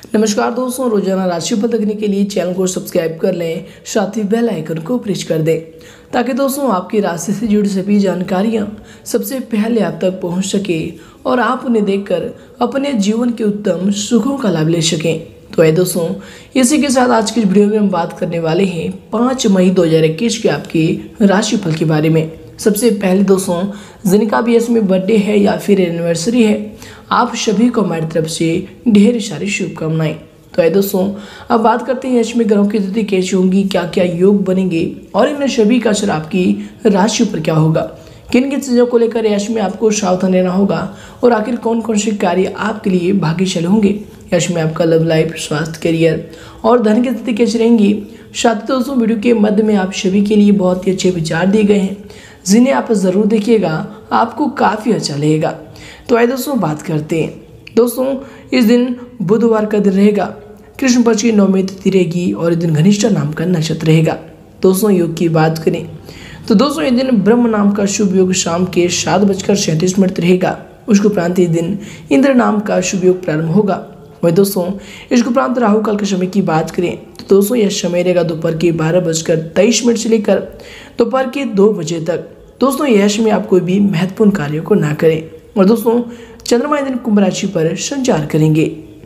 नमस्कार दोस्तों, रोजाना राशिफल देखने के लिए चैनल को सब्सक्राइब कर लें, साथ ही बेल आइकन को प्रेस कर दें ताकि दोस्तों आपकी राशि से जुड़ी सभी जानकारियां सबसे पहले आप तक पहुंच सके और आप उन्हें देखकर अपने जीवन के उत्तम सुखों का लाभ ले सकें। तो है दोस्तों, इसी के साथ आज की इस वीडियो में हम बात करने वाले हैं 5 मई 2021 के आपके राशिफल के बारे में। सबसे पहले दोस्तों, जिनका भी इसमें बर्थडे है या फिर एनिवर्सरी है, आप सभी को हमारी तरफ से ढेर सारी शुभकामनाएं। तो है दोस्तों, अब बात करते हैं इसमें ग्रहों की स्थिति कैसी होंगी, क्या क्या योग बनेंगे और इन सभी का असर आपकी राशि पर क्या होगा, किन किन चीज़ों को लेकर यश में आपको सावधान रहना होगा और आखिर कौन कौन से कार्य आपके लिए भाग्यशाली होंगे। यश में आपका लव लाइफ, स्वास्थ्य, करियर और धन की स्थिति कैसी रहेंगी। साथ ही दोस्तों, वीडियो के मध्य में आप सभी के लिए बहुत ही अच्छे विचार दिए गए हैं जिन्हें आप ज़रूर देखिएगा, आपको काफ़ी अच्छा लगेगा। तो आइए दोस्तों बात करते हैं। दोस्तों, इस दिन बुधवार का दिन रहेगा, कृष्ण पक्ष की 9वीं तिथि रहेगी और इस दिन घनिष्ठा नाम का नक्षत्र रहेगा। दोस्तों, योग की बात करें तो दोस्तों इस दिन ब्रह्म नाम का शुभ योग शाम के 7:37 रहेगा। उसके उपरांत इस दिन इंद्र नाम का शुभ योग प्रारंभ होगा। वही दोस्तों, इसके उपरांत राहु काल के समय की बात करें तो दोस्तों यह समय रहेगा दोपहर के 12:23 से लेकर दोपहर के 2 बजे तक। दोस्तों, यश में आप कोई भी महत्वपूर्ण कार्यों को ना करें। और दोस्तों, चंद्रमा इस दिन कुंभ राशि पर संचार करेंगे।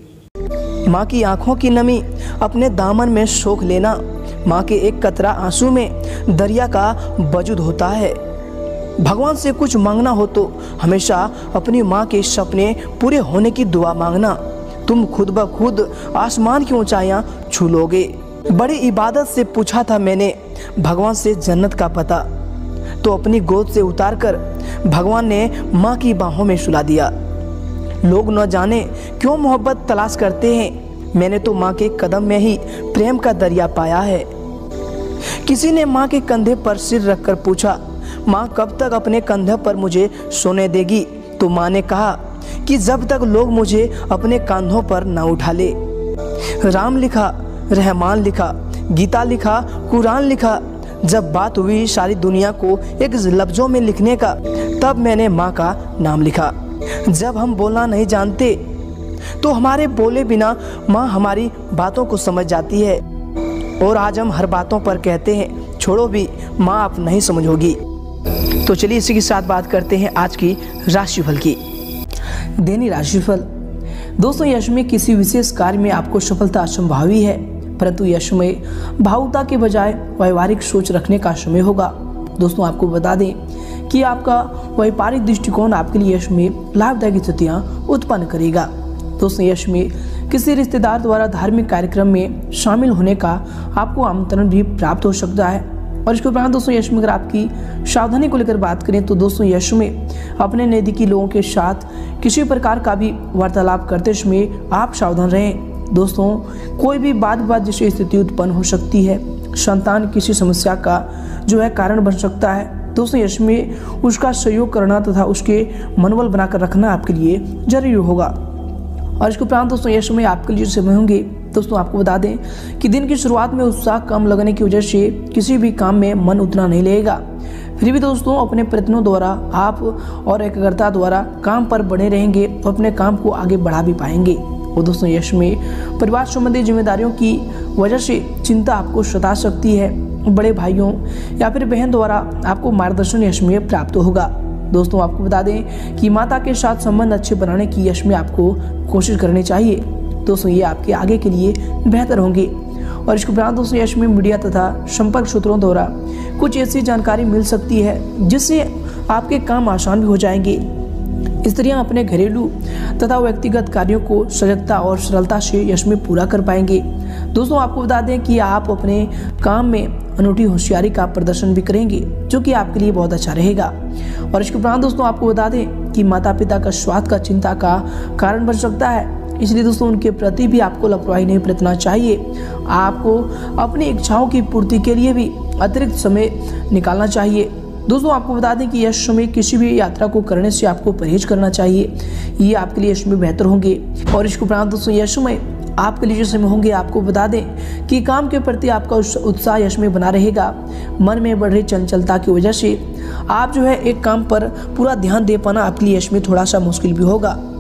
माँ की आंखों की नमी अपने दामन में सोख लेना। माँ के एक कतरा आंसू में दरिया का वजूद होता है। भगवान से कुछ मांगना हो तो हमेशा अपनी माँ के सपने पूरे होने की दुआ मांगना। तुम खुद ब खुद आसमान की ऊंचाइयां छू लोगे। बड़ी इबादत से पूछा था मैंने भगवान से जन्नत का पता, तो अपनी गोद से उतारकर भगवान ने माँ की बाहों में सुला दिया। लोग न जाने क्यों मोहब्बत तलाश करते हैं, मैंने तो माँ के कदम में ही प्रेम का दरिया पाया है। किसी ने माँ के कंधे पर सिर रखकर पूछा, माँ कब तक अपने कंधे पर मुझे सोने देगी। तो माँ ने कहा कि जब तक लोग मुझे अपने कंधों पर न उठा ले। राम लिखा, रहमान लिखा, गीता लिखा, कुरान लिखा। जब बात हुई सारी दुनिया को एक लफ्जों में लिखने का, तब मैंने माँ का नाम लिखा। जब हम बोलना नहीं जानते तो हमारे बोले बिना माँ हमारी बातों को समझ जाती है, और आज हम हर बातों पर कहते हैं छोड़ो भी, माँ आप नहीं समझोगी। तो चलिए इसी के साथ बात करते हैं आज की राशिफल की। दैनिक राशिफल। दोस्तों, यश में किसी विशेष कार्य में आपको सफलता असंभावी है, परंतु यश में भावुकता के बजाय व्यवहारिक सोच रखने का समय होगा। दोस्तों, आपको बता दें कि आपका व्यापारिक दृष्टिकोण आपके लिए यश में लाभदायक स्थितियाँ उत्पन्न करेगा। दोस्तों, यश में किसी रिश्तेदार द्वारा धार्मिक कार्यक्रम में शामिल होने का आपको आमंत्रण भी प्राप्त हो सकता है। और इसके उपरांत दोस्तों, यश में अगर आपकी सावधानी को लेकर बात करें तो दोस्तों यश में अपने नज़दीकी लोगों के साथ किसी प्रकार का भी वार्तालाप करते समय आप सावधान रहें। दोस्तों, कोई भी बात जैसी स्थिति उत्पन्न हो सकती है। संतान किसी समस्या का कारण बन सकता है। दोस्तों, यश में उसका सहयोग करना तथा उसके मनोबल बनाकर रखना आपके लिए जरूरी होगा। और इसके उपरांत दोस्तों यश में आपके लिए समय होंगे। दोस्तों, आपको बता दें कि दिन की शुरुआत में उत्साह कम लगने की वजह से किसी भी काम में मन उतना नहीं लगेगा। फिर भी दोस्तों, अपने प्रयत्नों द्वारा आप और एकाग्रता द्वारा काम पर बने रहेंगे और अपने काम को आगे बढ़ा भी पाएंगे। और दोस्तों, यश में परिवार संबंधी जिम्मेदारियों की वजह से चिंता आपको सता सकती है। बड़े भाइयों या फिर बहन द्वारा आपको मार्गदर्शन यश में प्राप्त होगा। दोस्तों, आपको बता दें कि माता के साथ संबंध अच्छे बनाने की यश में आपको कोशिश करनी चाहिए। दोस्तों, ये आपके आगे के लिए बेहतर होंगे। और इसके उपरांत दोस्तों, यश में मीडिया तथा संपर्क सूत्रों द्वारा कुछ ऐसी जानकारी मिल सकती है जिससे आपके काम आसान भी हो जाएंगे। स्त्रियां अपने घरेलू तथा व्यक्तिगत कार्यों को सजगता और सरलता से यश में पूरा कर पाएंगे। दोस्तों, आपको बता दें कि आप अपने काम में अनूठी होशियारी का प्रदर्शन भी करेंगे, जो कि आपके लिए बहुत अच्छा रहेगा। और इसके उपरांत दोस्तों, आपको बता दें कि माता पिता का स्वास्थ्य का चिंता का कारण बन सकता है, इसलिए दोस्तों उनके प्रति भी आपको लापरवाही नहीं बरतना चाहिए। आपको अपनी इच्छाओं की पूर्ति के लिए भी अतिरिक्त समय निकालना चाहिए। दोस्तों, आपको बता दें कि यश में किसी भी यात्रा को करने से आपको परहेज करना चाहिए, ये आपके लिए यश में बेहतर होंगे। और इसके उपरांत दोस्तों यश में आपके लिए जो समय होंगे, आपको बता दें कि काम के प्रति आपका उत्साह यश में बना रहेगा। मन में बढ़ रही चंचलता की वजह से आप एक काम पर पूरा ध्यान दे पाना आपके लिए यश में थोड़ा सा मुश्किल भी होगा।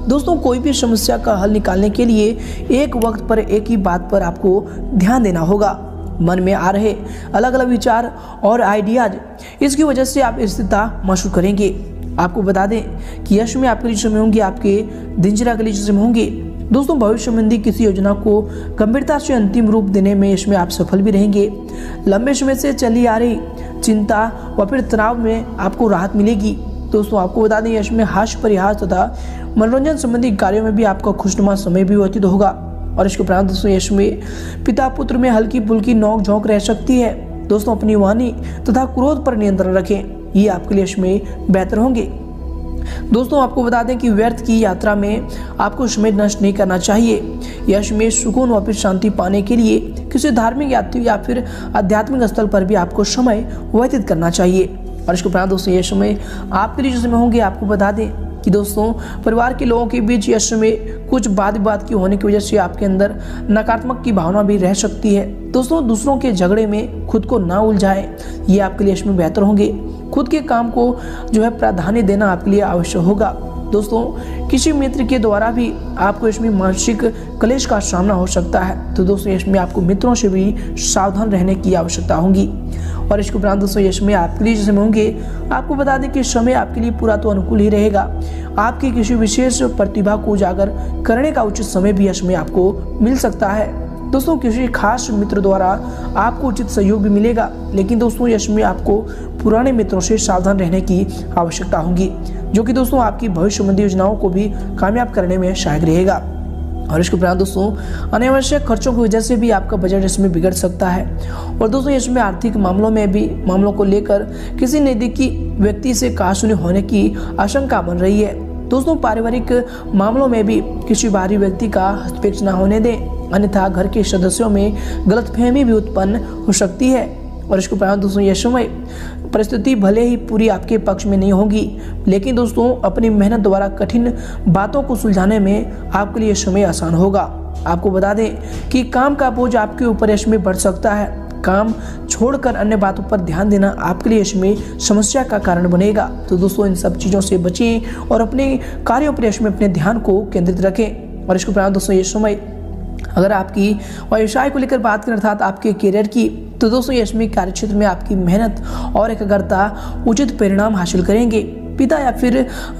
दोस्तों कोई भी समस्या का हल निकालने के लिए एक वक्त पर एक ही बात पर आपको ध्यान देना होगा। मन में आ रहे अलग अलग विचार और आइडियाज, इसकी वजह से आप स्थिरता महसूस करेंगे। आपको बता दें कि यश में आपके लिए समय होंगे, आपके दिनचर्या के लिए समय होंगे। दोस्तों भविष्य संबंधी किसी योजना को गंभीरता से अंतिम रूप देने में इसमें आप सफल भी रहेंगे। लंबे समय से चली आ रही चिंता व फिर तनाव में आपको राहत मिलेगी। दोस्तों आपको बता दें यश में हास्य परिहास तथा मनोरंजन संबंधी कार्यों में भी आपका खुशनुमा समय भी व्यतीत होगा। और इसके उपरांत दोस्तों यश में पिता पुत्र में हल्की फुल्की नोक झोंक रह सकती है। दोस्तों अपनी वाणी तथा क्रोध पर नियंत्रण रखें, ये आपके लिए यश में बेहतर होंगे। दोस्तों आपको बता दें कि व्यर्थ की यात्रा में आपको समय नष्ट नहीं करना चाहिए। यश में सुकून व फिर शांति पाने के लिए किसी धार्मिक यात्रा या फिर आध्यात्मिक स्थल पर भी आपको समय व्यतीत करना चाहिए। और इसके उपरांत दोस्तों यश में आपके लिए जो समय होंगे, आपको बता दें कि दोस्तों परिवार के लोगों के बीच यश में कुछ वाद विवाद की होने की वजह से आपके अंदर नकारात्मक की भावना भी रह सकती है। दोस्तों दूसरों के झगड़े में खुद को ना उलझाए, ये आपके लिए यश में बेहतर होंगे। खुद के काम को जो है प्राधान्य देना आपके लिए आवश्यक होगा। दोस्तों किसी मित्र के द्वारा भी आपको इसमें मानसिक क्लेश का सामना हो सकता है, तो दोस्तों इसमें आपको मित्रों से भी सावधान रहने की आवश्यकता होगी। और इसके उपरांत दोस्तों इसमें आपके लिए जैसे होंगे, आपको बता दें कि समय आपके लिए पूरा तो अनुकूल ही रहेगा। आपकी किसी विशेष प्रतिभा को उजागर करने का उचित समय भी इसमें आपको मिल सकता है। दोस्तों किसी खास मित्र द्वारा आपको उचित सहयोग भी मिलेगा, लेकिन दोस्तों यश में आपको पुराने मित्रों से सावधान रहने की आवश्यकता होगी, जो कि दोस्तों आपकी भविष्य संबंधी योजनाओं को भी कामयाब करने में सहायक रहेगा। और इसके उपरांत दोस्तों अनावश्यक खर्चों की वजह से भी आपका बजट इसमें बिगड़ सकता है। और दोस्तों इसमें आर्थिक मामलों को लेकर किसी नजदीकी व्यक्ति से कहासुनी होने की आशंका बन रही है। दोस्तों पारिवारिक मामलों में भी किसी बाहरी व्यक्ति का हस्तक्षेप न होने दें, अन्यथा घर के सदस्यों में गलतफहमी भी उत्पन्न हो सकती है। और इसके उपरांत दोस्तों यह समय परिस्थिति भले ही पूरी आपके पक्ष में नहीं होगी, लेकिन दोस्तों अपनी मेहनत द्वारा कठिन बातों को सुलझाने में आपके लिए समय आसान होगा। आपको बता दें कि काम का बोझ आपके ऊपर इसमें बढ़ सकता है। काम छोड़कर अन्य बातों पर ध्यान देना आपके लिए इसमें समस्या का कारण बनेगा। तो दोस्तों इन सब चीज़ों से बचें और अपने कार्यों पर इसमें अपने ध्यान को केंद्रित रखें। और इसके उपरांत दोस्तों ये समय अगर आपकी व्यवसाय को लेकर बात करें अर्थात आपके करियर की, तो दोस्तों इसमें कार्यक्षेत्र में आपकी मेहनत और एकाग्रता उचित परिणाम हासिल करेंगे। पिता या फिर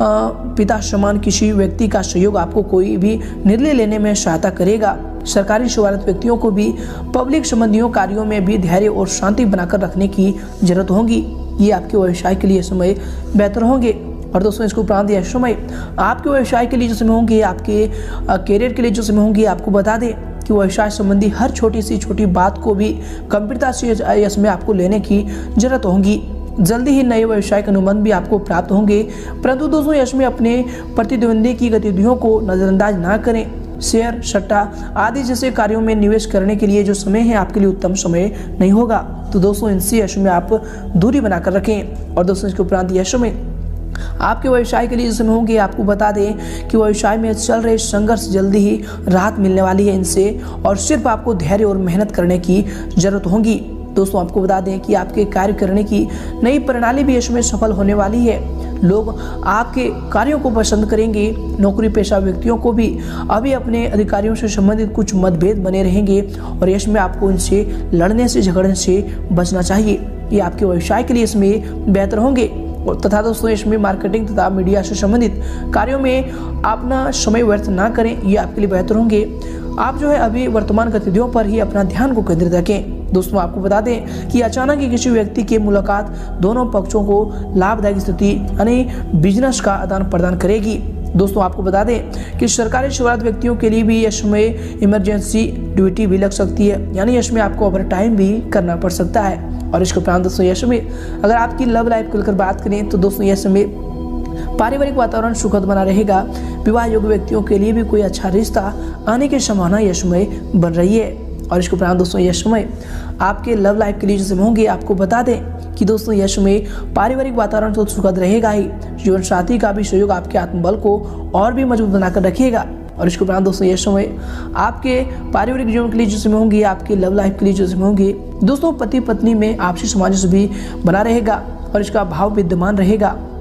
पिता समान किसी व्यक्ति का सहयोग आपको कोई भी निर्णय लेने में सहायता करेगा। सरकारी सेवारत व्यक्तियों को भी पब्लिक संबंधियों कार्यों में भी धैर्य और शांति बनाकर रखने की जरूरत होगी। ये आपके व्यवसाय के लिए समय बेहतर होंगे। और दोस्तों इसके उपरांत यह समय आपके व्यवसाय के लिए जो समय होंगे, आपके करियर के लिए जो समय होंगे, आपको बता दें कि व्यवसाय संबंधी हर छोटी सी छोटी बात को भी गंभीरता से इसमें आपको लेने की जरूरत होगी। जल्दी ही नए व्यवसाय के अनुबंध भी आपको प्राप्त होंगे, परंतु दोस्तों इसमें अपने प्रतिद्वंदी की गतिविधियों को नजरअंदाज ना करें। शेयर सट्टा आदि जैसे कार्यों में निवेश करने के लिए जो समय है आपके लिए उत्तम समय नहीं होगा। तो दोस्तों इनसे यश में आप दूरी बनाकर रखें। और दोस्तों इसके उपरांत यश में आपके व्यवसाय के लिए जिसमें होंगे, आपको बता दें कि व्यवसाय में चल रहे संघर्ष जल्दी ही राहत मिलने वाली है इनसे, और सिर्फ आपको धैर्य और मेहनत करने की जरूरत होगी। दोस्तों आपको बता दें कि आपके कार्य करने की नई प्रणाली भी इसमें सफल होने वाली है। लोग आपके कार्यों को पसंद करेंगे। नौकरी पेशा व्यक्तियों को भी अभी अपने अधिकारियों से संबंधित कुछ मतभेद बने रहेंगे, और इसमें आपको इनसे लड़ने से झगड़ने से बचना चाहिए। ये आपके व्यवसाय के लिए इसमें बेहतर होंगे। और तथा दोस्तों इसमें मार्केटिंग तथा मीडिया से संबंधित कार्यों में अपना समय व्यर्थ ना करें, ये आपके लिए बेहतर होंगे। आप जो है अभी वर्तमान गतिविधियों पर ही अपना ध्यान को केंद्रित रखें। दोस्तों आपको बता दें कि अचानक ही किसी व्यक्ति की मुलाकात दोनों पक्षों को लाभदायक स्थिति यानी बिजनेस का आदान प्रदान करेगी। दोस्तों आपको बता दें कि सरकारी सेवारत व्यक्तियों के लिए भी यह समय इमरजेंसी ड्यूटी भी लग सकती है, यानी इसमें आपको ओवर टाइम भी करना पड़ सकता है। और इसके उपरांत दोस्तों यह समय अगर आपकी लव लाइफ को लेकर बात करें, तो दोस्तों यह समय पारिवारिक वातावरण सुखद बना रहेगा। विवाह योग्य व्यक्तियों के लिए भी कोई अच्छा रिश्ता आने की संभावना यह समय बन रही है। और इसके उपरांत दोस्तों यह समय आपके लव लाइफ के लिए जैसे होंगे, आपको बता दें कि दोस्तों यह समय पारिवारिक वातावरण तो सुखद रहेगा ही, जीवन साथी का भी सहयोग आपके आत्मबल को और भी मजबूत बनाकर रखेगा। और इसके उपरांत दोस्तों यह समय आपके पारिवारिक जीवन के लिए जो समय होंगे, आपके लव लाइफ के लिए जो समय होंगे, दोस्तों पति पत्नी में आपसी सामंजस्य भी बना रहेगा और इसका भाव विद्यमान रहेगा।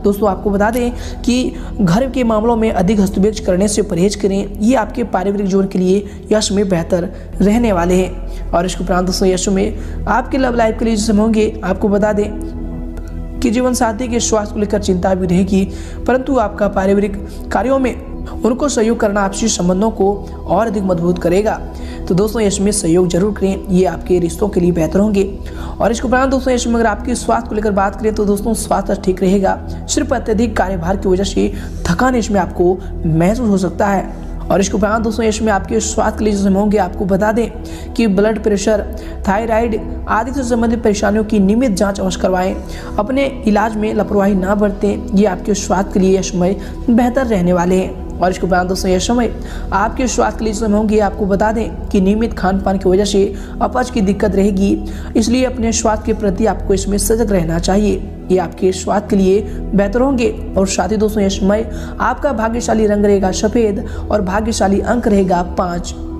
दोस्तों आपको बता दें कि घर के मामलों में अधिक हस्तक्षेप करने से परहेज करें। ये आपके पारिवारिक जीवन के लिए यश में बेहतर रहने वाले हैं। और इसके उपरांत दोस्तों यश में आपके लव लाइफ के लिए जो समय होंगे, आपको बता दें कि जीवन साथी के स्वास्थ्य को लेकर चिंता भी रहेगी, परंतु आपका पारिवारिक कार्यों में उनको सहयोग करना आपसी संबंधों को और अधिक मजबूत करेगा। तो दोस्तों यश में सहयोग जरूर करें, ये आपके रिश्तों के लिए बेहतर होंगे। और इसके उपरांत दोस्तों यश में अगर आपके स्वास्थ्य को लेकर बात करें तो दोस्तों स्वास्थ्य ठीक रहेगा, सिर्फ अत्यधिक कार्यभार की वजह से थकान इसमें आपको महसूस हो सकता है। और इसके उपरांत दोस्तों यश में आपके स्वास्थ्य के लिए जो समय होंगे, आपको बता दें कि ब्लड प्रेशर, थायराइड आदि से संबंधित परेशानियों की नियमित जांच अवश्य करवाएं। अपने इलाज में लापरवाही ना बरतें, ये आपके स्वास्थ्य के लिए यह समय बेहतर रहने वाले हैं। और इसके उपरांत दोस्तों यह समय आपके स्वास्थ्य के लिए समय होंगे, आपको बता दें कि नियमित खान पान की वजह से अपच की दिक्कत रहेगी, इसलिए अपने स्वास्थ्य के प्रति आपको इसमें सजग रहना चाहिए, ये आपके स्वास्थ्य के लिए बेहतर होंगे। और साथ ही दोस्तों यह समय आपका भाग्यशाली रंग रहेगा सफ़ेद और भाग्यशाली अंक रहेगा 5।